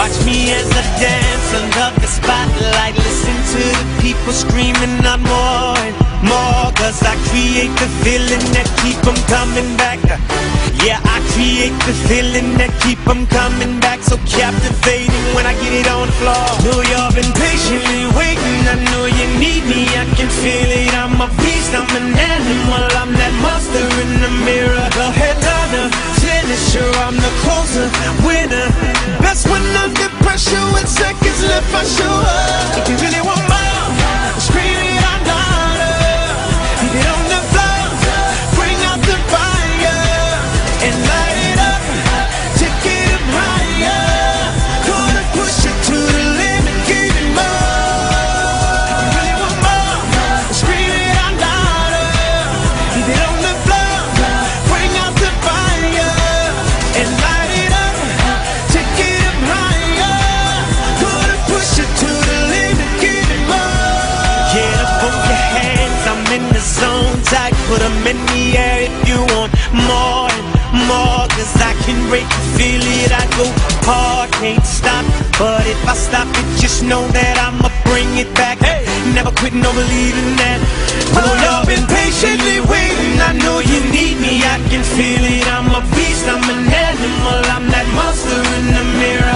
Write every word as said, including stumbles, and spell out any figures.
Watch me as I dance under the spotlight. Listen to the people screaming out more and more. Cause I create the feeling that keep them coming back. Yeah, I create the feeling that keep them coming back. So captivating when I get it on the floor. Know y'all been patiently waiting. I know you need me, I can feel it. I'm a beast, I'm an animal. I'm that monster in the mirror. The headliner, finisher, I'm the closer, winner. Best when under pressure with seconds left, I show up. If you really want more, scream it out louder. Keep it on the floor, bring out the fire and light it up, take it up higher. Gonna push it to the limit, give it more. If you really want more, scream it out louder. Keep it on the floor, bring out the fire and light it up, take it up higher. Gonna push it to the limit, give it more. Get up on your hands, I'm in the zone tight. Put them in the air if you want more and more. Cause I can break you, feel it, I go hard, can't stop. But if I stop it, just know that I'ma bring it back. Hey, never quit, no believing that. Oh, y'all been patiently waiting. I know you need me, I can feel it. I'm a beast, I'm an animal. I'm that monster in the mirror.